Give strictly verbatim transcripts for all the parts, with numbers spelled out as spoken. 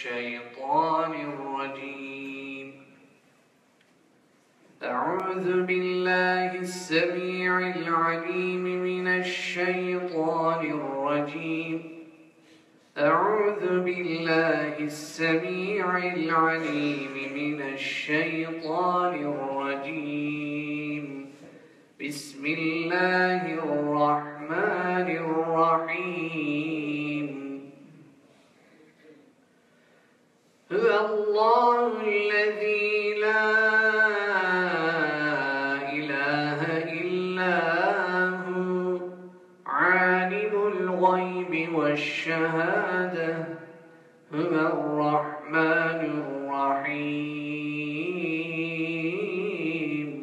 الشيطان الرجيم. أعوذ بالله السميع العليم من الشيطان الرجيم. أعوذ بالله السميع العليم من الشيطان الرجيم. بسم الله الرحمن الرحيم. هو الله الذي لا إله إلا هو عالم الغيب والشهادة هو الرحمن الرحيم.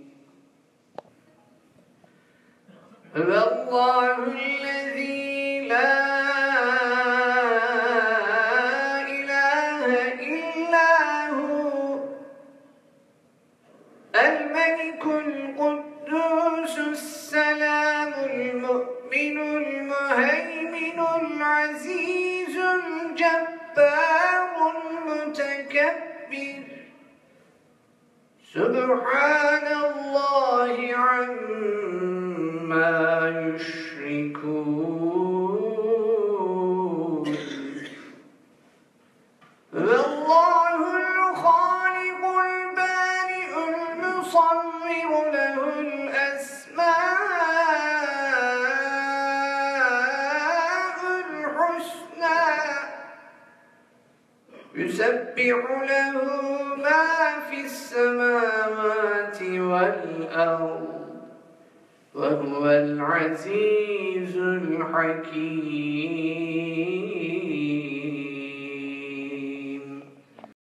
هو الله الذي لا إله إلا هو الملك القدوس السلام المؤمن المهيمن العزيز الجبار المتكبر سبحان الله عما يشركون. الله الخالق البارئ المصور له الأسماء الحسنى يسبح له ما في السماوات والأرض وهو العزيز الحكيم.